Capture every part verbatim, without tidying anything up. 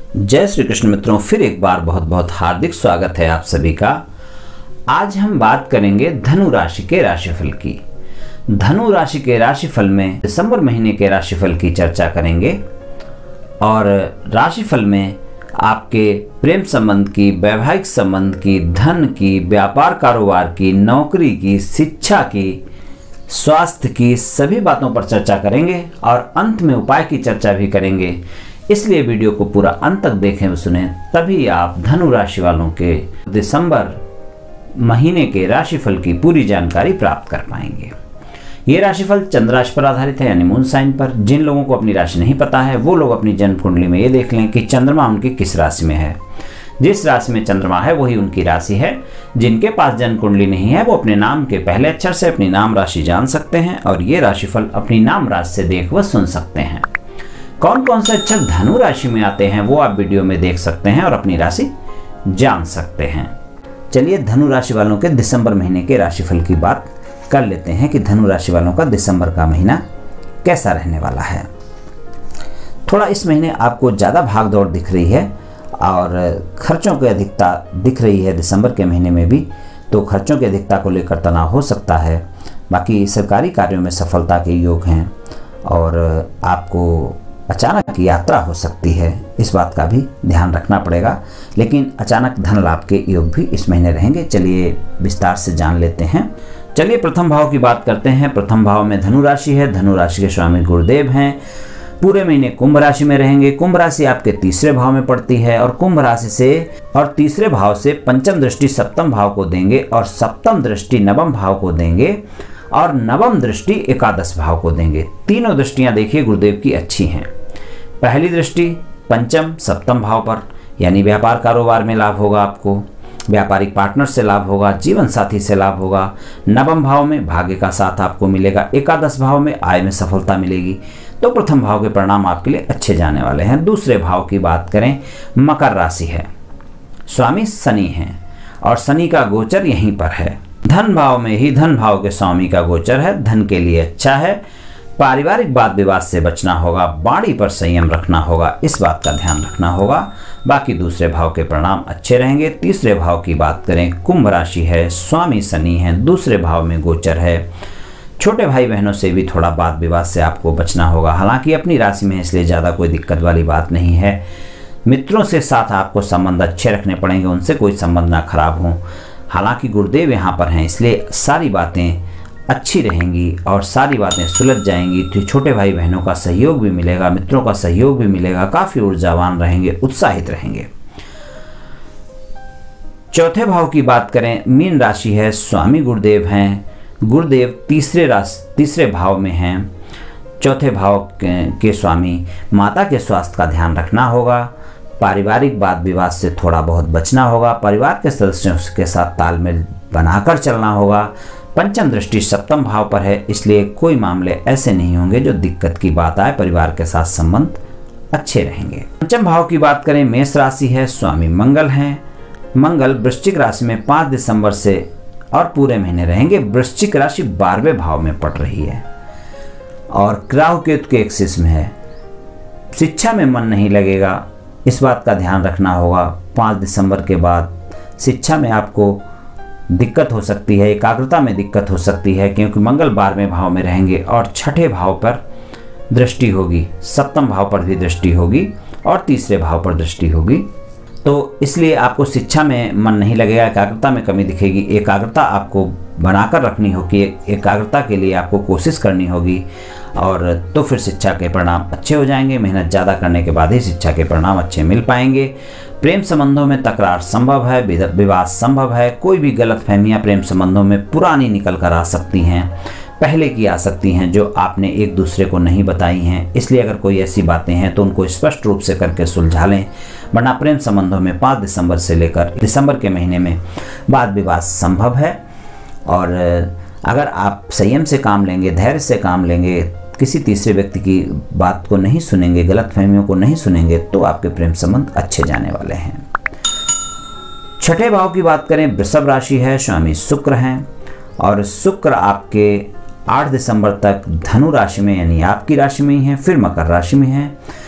जय श्री कृष्ण मित्रों, फिर एक बार बहुत बहुत हार्दिक स्वागत है आप सभी का। आज हम बात करेंगे धनु राशि के राशिफल की। धनु राशि के राशिफल में दिसंबर महीने के राशिफल की चर्चा करेंगे और राशिफल में आपके प्रेम संबंध की, वैवाहिक संबंध की, धन की, व्यापार कारोबार की, नौकरी की, शिक्षा की, स्वास्थ्य की, सभी बातों पर चर्चा करेंगे और अंत में उपाय की चर्चा भी करेंगे। इसलिए वीडियो को पूरा अंत तक देखें व सुने, तभी आप धनु राशि वालों के दिसंबर महीने के राशिफल की पूरी जानकारी प्राप्त कर पाएंगे। ये राशिफल चंद्र राशि पर आधारित है, यानी मून साइन पर। जिन लोगों को अपनी राशि नहीं पता है वो लोग अपनी जन्म कुंडली में ये देख लें कि चंद्रमा उनकी किस राशि में है। जिस राशि में चंद्रमा है वही उनकी राशि है। जिनके पास जन्म कुंडली नहीं है वो अपने नाम के पहले अक्षर से अपनी नाम राशि जान सकते हैं और ये राशिफल अपनी नाम राशि से देख व सुन सकते हैं। कौन कौन से अक्षर धनु राशि में आते हैं वो आप वीडियो में देख सकते हैं और अपनी राशि जान सकते हैं। चलिए धनु राशि वालों के दिसंबर महीने के राशिफल की बात कर लेते हैं कि धनु राशि वालों का दिसंबर का महीना कैसा रहने वाला है। थोड़ा इस महीने आपको ज़्यादा भाग दौड़ दिख रही है और खर्चों की अधिकता दिख रही है। दिसंबर के महीने में भी तो खर्चों की अधिकता को लेकर तनाव हो सकता है। बाकी सरकारी कार्यों में सफलता के योग हैं और आपको अचानक यात्रा हो सकती है, इस बात का भी ध्यान रखना पड़ेगा। लेकिन अचानक धन लाभ के योग भी इस महीने रहेंगे। चलिए विस्तार से जान लेते हैं। चलिए प्रथम भाव की बात करते हैं। प्रथम भाव में धनु राशि है। धनु राशि के स्वामी गुरुदेव हैं। पूरे महीने कुंभ राशि में रहेंगे। कुंभ राशि आपके तीसरे भाव में पड़ती है और कुंभ राशि से और तीसरे भाव से पंचम दृष्टि सप्तम भाव को देंगे और सप्तम दृष्टि नवम भाव को देंगे और नवम दृष्टि एकादश भाव को देंगे। तीनों दृष्टियां देखिए गुरुदेव की अच्छी हैं। पहली दृष्टि पंचम सप्तम भाव पर, यानी व्यापार कारोबार में लाभ होगा, आपको व्यापारिक पार्टनर से लाभ होगा, जीवन साथी से लाभ होगा। नवम भाव में भाग्य का साथ आपको मिलेगा। एकादश भाव में आय में सफलता मिलेगी। तो प्रथम भाव के परिणाम आपके लिए अच्छे जाने वाले हैं। दूसरे भाव की बात करें, मकर राशि है। स्वामी शनि हैं और शनि का गोचर यहीं पर है। धन भाव में ही धन भाव के स्वामी का गोचर है। धन के लिए अच्छा है। पारिवारिक वाद विवाद से बचना होगा। वाणी पर संयम रखना होगा, इस बात का ध्यान रखना होगा। बाकी दूसरे भाव के परिणाम अच्छे रहेंगे। तीसरे भाव की बात करें, कुंभ राशि है। स्वामी शनि है, दूसरे भाव में गोचर है। छोटे भाई बहनों से भी थोड़ा वाद विवाद से आपको बचना होगा। हालांकि अपनी राशि में इसलिए ज़्यादा कोई दिक्कत वाली बात नहीं है। मित्रों से साथ आपको संबंध अच्छे रखने पड़ेंगे, उनसे कोई संबंध ना खराब हो। हालांकि गुरुदेव यहाँ पर हैं, इसलिए सारी बातें अच्छी रहेंगी और सारी बातें सुलझ जाएंगी। तो छोटे भाई बहनों का सहयोग भी मिलेगा, मित्रों का सहयोग भी मिलेगा। काफ़ी ऊर्जावान रहेंगे, उत्साहित रहेंगे। चौथे भाव की बात करें, मीन राशि है। स्वामी गुरुदेव हैं। गुरुदेव तीसरे राशि तीसरे भाव में हैं। चौथे भाव के, के स्वामी। माता के स्वास्थ्य का ध्यान रखना होगा। पारिवारिक वाद विवाद से थोड़ा बहुत बचना होगा। परिवार के सदस्यों के साथ तालमेल बनाकर चलना होगा। पंचम दृष्टि सप्तम भाव पर है, इसलिए कोई मामले ऐसे नहीं होंगे जो दिक्कत की बात आए। परिवार के साथ संबंध अच्छे रहेंगे। पंचम भाव की बात करें, मेष राशि है। स्वामी मंगल हैं। मंगल वृश्चिक राशि में पाँच दिसंबर से और पूरे महीने रहेंगे। वृश्चिक राशि बारहवें भाव में पड़ रही है और राहु केतु के एक्सिस में है। शिक्षा में मन नहीं लगेगा, इस बात का ध्यान रखना होगा। पाँच दिसंबर के बाद शिक्षा में आपको दिक्कत हो सकती है, एकाग्रता में दिक्कत हो सकती है, क्योंकि मंगल बारहवें भाव में रहेंगे और छठे भाव पर दृष्टि होगी, सप्तम भाव पर भी दृष्टि होगी और तीसरे भाव पर दृष्टि होगी। तो इसलिए आपको शिक्षा में मन नहीं लगेगा, एकाग्रता में कमी दिखेगी। एकाग्रता आपको बनाकर रखनी होगी, एकाग्रता के लिए आपको कोशिश करनी होगी और तो फिर शिक्षा के परिणाम अच्छे हो जाएंगे। मेहनत ज़्यादा करने के बाद ही शिक्षा के परिणाम अच्छे मिल पाएंगे। प्रेम संबंधों में तकरार संभव है, विवाद संभव है। कोई भी गलतफहमियां प्रेम संबंधों में पुरानी निकल कर आ सकती हैं, पहले की आ सकती हैं जो आपने एक दूसरे को नहीं बताई हैं। इसलिए अगर कोई ऐसी बातें हैं तो उनको स्पष्ट रूप से करके सुलझा लें, वरना प्रेम संबंधों में पाँच दिसंबर से लेकर दिसंबर के महीने में वाद विवाद संभव है। और अगर आप संयम से काम लेंगे, धैर्य से काम लेंगे, किसी तीसरे व्यक्ति की बात को नहीं सुनेंगे, गलतफहमियों को नहीं सुनेंगे, तो आपके प्रेम संबंध अच्छे जाने वाले हैं। छठे भाव की बात करें, वृषभ राशि है। स्वामी शुक्र हैं और शुक्र आपके आठ दिसंबर तक धनु राशि में, यानी आपकी राशि में ही है, फिर मकर राशि में है।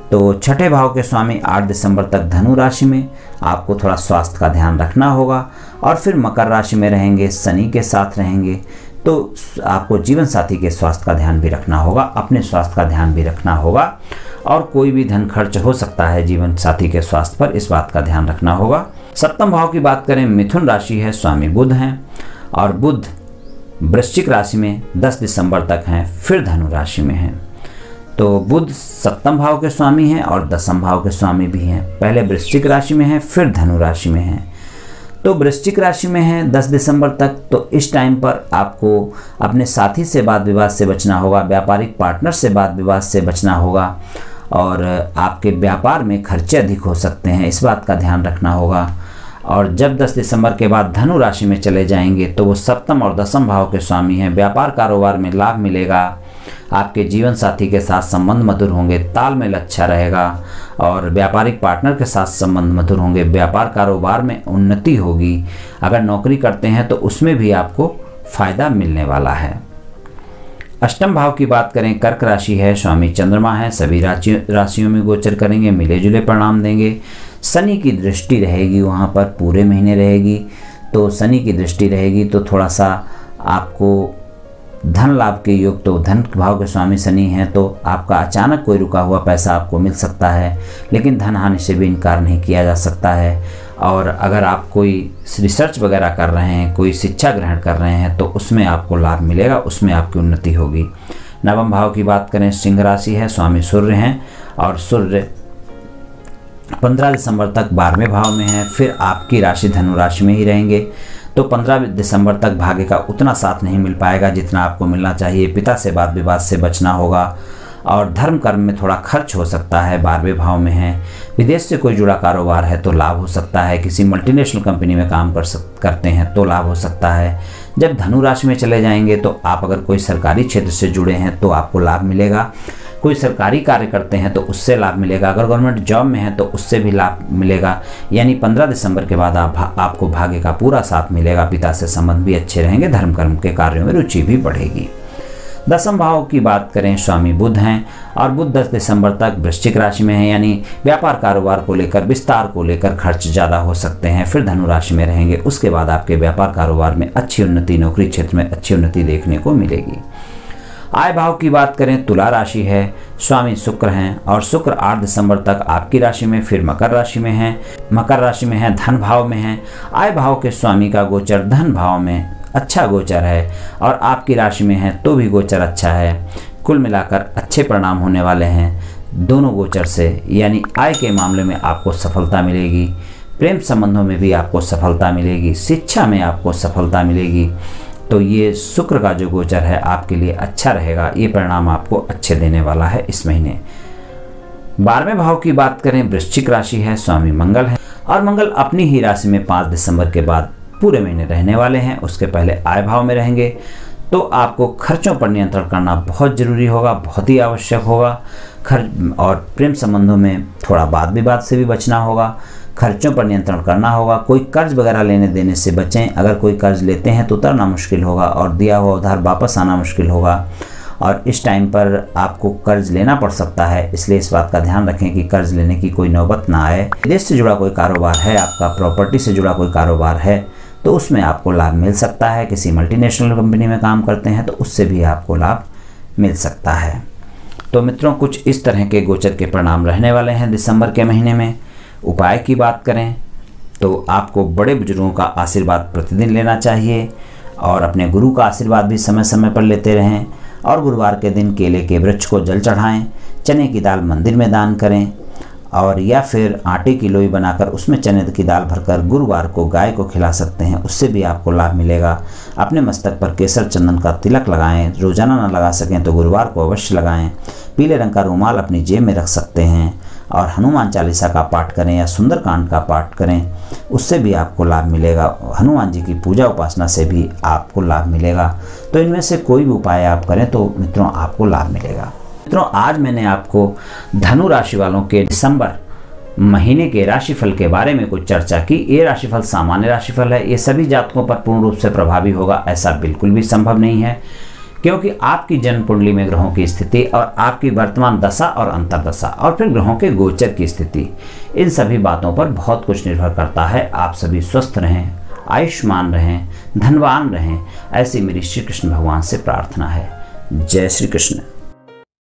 तो छठे भाव के स्वामी आठ दिसंबर तक धनु राशि में, आपको थोड़ा स्वास्थ्य का ध्यान रखना होगा। और फिर मकर राशि में रहेंगे, शनि के साथ रहेंगे, तो आपको जीवन साथी के स्वास्थ्य का ध्यान भी रखना होगा, अपने स्वास्थ्य का ध्यान भी रखना होगा। और कोई भी धन खर्च हो सकता है जीवन साथी के स्वास्थ्य पर, इस बात का ध्यान रखना होगा। सप्तम भाव की बात करें, मिथुन राशि है, स्वामी बुध हैं और बुध वृश्चिक राशि में दस दिसंबर तक हैं, फिर धनु राशि में हैं। तो बुध सप्तम भाव के स्वामी हैं और दसम भाव के स्वामी भी हैं। पहले वृश्चिक राशि में हैं, फिर धनु राशि में हैं। तो वृश्चिक राशि में हैं दस दिसंबर तक, तो इस टाइम पर आपको अपने साथी से वाद विवाद से बचना होगा, व्यापारिक पार्टनर से वाद विवाद से बचना होगा और आपके व्यापार में खर्चे अधिक हो सकते हैं, इस बात का ध्यान रखना होगा। और जब दस दिसंबर के बाद धनु राशि में चले जाएंगे तो वो सप्तम और दसम भाव के स्वामी हैं। व्यापार कारोबार में लाभ मिलेगा, आपके जीवन साथी के साथ संबंध मधुर होंगे, तालमेल अच्छा रहेगा और व्यापारिक पार्टनर के साथ संबंध मधुर होंगे। व्यापार कारोबार में उन्नति होगी, अगर नौकरी करते हैं तो उसमें भी आपको फायदा मिलने वाला है। अष्टम भाव की बात करें, कर्क राशि है, स्वामी चंद्रमा है, सभी राशि राशियों में गोचर करेंगे, मिले जुले परिणाम देंगे। शनि की दृष्टि रहेगी वहाँ पर, पूरे महीने रहेगी, तो शनि की दृष्टि रहेगी तो थोड़ा सा आपको धन लाभ के योग, तो धन भाव के स्वामी शनि हैं तो आपका अचानक कोई रुका हुआ पैसा आपको मिल सकता है, लेकिन धन हानि से भी इनकार नहीं किया जा सकता है। और अगर आप कोई रिसर्च वगैरह कर रहे हैं, कोई शिक्षा ग्रहण कर रहे हैं तो उसमें आपको लाभ मिलेगा, उसमें आपकी उन्नति होगी। नवम भाव की बात करें, सिंह राशि है, स्वामी सूर्य हैं और सूर्य पंद्रह दिसंबर तक बारहवें भाव में है, फिर आपकी राशि धनु राशि में ही रहेंगे। तो पंद्रह दिसंबर तक भाग्य का उतना साथ नहीं मिल पाएगा जितना आपको मिलना चाहिए। पिता से वाद विवाद से बचना होगा और धर्म कर्म में थोड़ा खर्च हो सकता है, बारहवें भाव में है। विदेश से कोई जुड़ा कारोबार है तो लाभ हो सकता है, किसी मल्टीनेशनल कंपनी में काम कर सक करते हैं तो लाभ हो सकता है। जब धनु राशि में चले जाएंगे तो आप अगर कोई सरकारी क्षेत्र से जुड़े हैं तो आपको लाभ मिलेगा, कोई सरकारी कार्य करते हैं तो उससे लाभ मिलेगा, अगर गवर्नमेंट जॉब में है तो उससे भी लाभ मिलेगा। यानी पंद्रह दिसंबर के बाद आप आपको भाग्य का पूरा साथ मिलेगा, पिता से संबंध भी अच्छे रहेंगे, धर्म कर्म के कार्यों में रुचि भी बढ़ेगी। दसम भाव की बात करें, स्वामी बुध हैं और बुध दस दिसंबर तक वृश्चिक राशि में है, यानी व्यापार कारोबार को लेकर, विस्तार को लेकर खर्च ज़्यादा हो सकते हैं। फिर धनु राशि में रहेंगे, उसके बाद आपके व्यापार कारोबार में अच्छी उन्नति, नौकरी क्षेत्र में अच्छी उन्नति देखने को मिलेगी। आय भाव की बात करें, तुला राशि है, स्वामी शुक्र हैं और शुक्र आठ दिसंबर तक आपकी राशि में, फिर मकर राशि में हैं। मकर राशि में है, धन भाव में है। आय भाव के स्वामी का गोचर धन भाव में अच्छा गोचर है और आपकी राशि में है तो भी गोचर अच्छा है। कुल मिलाकर अच्छे परिणाम होने वाले हैं दोनों गोचर से, यानी आय के मामले में आपको सफलता मिलेगी, प्रेम संबंधों में भी आपको सफलता मिलेगी, शिक्षा में आपको सफलता मिलेगी। तो ये शुक्र का जो गोचर है आपके लिए अच्छा रहेगा, ये परिणाम आपको अच्छे देने वाला है इस महीने। बारहवें भाव की बात करें, वृश्चिक राशि है, स्वामी मंगल है और मंगल अपनी ही राशि में पाँच दिसंबर के बाद पूरे महीने रहने वाले हैं। उसके पहले आय भाव में रहेंगे, तो आपको खर्चों पर नियंत्रण करना बहुत ज़रूरी होगा, बहुत ही आवश्यक होगा। खर्च और प्रेम संबंधों में थोड़ा वाद विवाद से भी बचना होगा, खर्चों पर नियंत्रण करना होगा। कोई कर्ज वगैरह लेने देने से बचें, अगर कोई कर्ज लेते हैं तो उतरना मुश्किल होगा और दिया हुआ उधार वापस आना मुश्किल होगा और इस टाइम पर आपको कर्ज लेना पड़ सकता है, इसलिए इस बात का ध्यान रखें कि कर्ज लेने की कोई नौबत ना आए। विदेश से जुड़ा कोई कारोबार है आपका, प्रॉपर्टी से जुड़ा कोई कारोबार है तो उसमें आपको लाभ मिल सकता है। किसी मल्टीनेशनल कंपनी में काम करते हैं तो उससे भी आपको लाभ मिल सकता है। तो मित्रों, कुछ इस तरह के गोचर के परिणाम रहने वाले हैं दिसंबर के महीने में। उपाय की बात करें तो आपको बड़े बुजुर्गों का आशीर्वाद प्रतिदिन लेना चाहिए और अपने गुरु का आशीर्वाद भी समय समय पर लेते रहें और गुरुवार के दिन केले के वृक्ष को जल चढ़ाएं, चने की दाल मंदिर में दान करें और या फिर आटे की लोई बनाकर उसमें चने की दाल भरकर गुरुवार को गाय को खिला सकते हैं, उससे भी आपको लाभ मिलेगा। अपने मस्तक पर केसर चंदन का तिलक लगाएं, रोजाना ना लगा सकें तो गुरुवार को अवश्य लगाएं। पीले रंग का रुमाल अपनी जेब में रख सकते हैं और हनुमान चालीसा का पाठ करें या सुंदरकांड का पाठ करें, उससे भी आपको लाभ मिलेगा। हनुमान जी की पूजा उपासना से भी आपको लाभ मिलेगा। तो इनमें से कोई भी उपाय आप करें तो मित्रों आपको लाभ मिलेगा। मित्रों, आज मैंने आपको धनु राशि वालों के दिसंबर महीने के राशिफल के बारे में कुछ चर्चा की। ये राशिफल सामान्य राशिफल है, ये सभी जातकों पर पूर्ण रूप से प्रभावी होगा ऐसा बिल्कुल भी संभव नहीं है, क्योंकि आपकी जन्म कुंडली में ग्रहों की स्थिति और आपकी वर्तमान दशा और अंतर्दशा और फिर ग्रहों के गोचर की स्थिति, इन सभी बातों पर बहुत कुछ निर्भर करता है। आप सभी स्वस्थ रहें, आयुष्मान रहें, धनवान रहें, ऐसी मेरी श्री कृष्ण भगवान से प्रार्थना है। जय श्री कृष्ण।